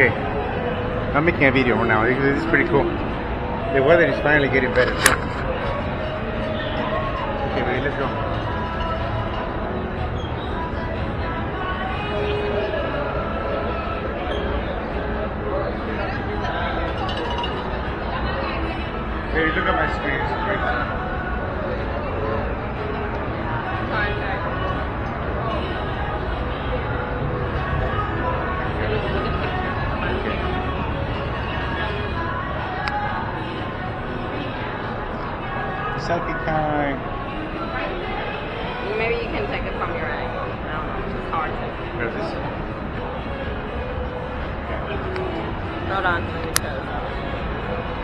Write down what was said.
Okay. I'm making a video now. This is pretty cool. The weather is finally getting better. Okay, baby, let's go. Baby, look at my screen. It's great. Selfie time. Maybe you can take it from your angle. I don't know. It's hard to. Where's this? Hold on. Let me show you.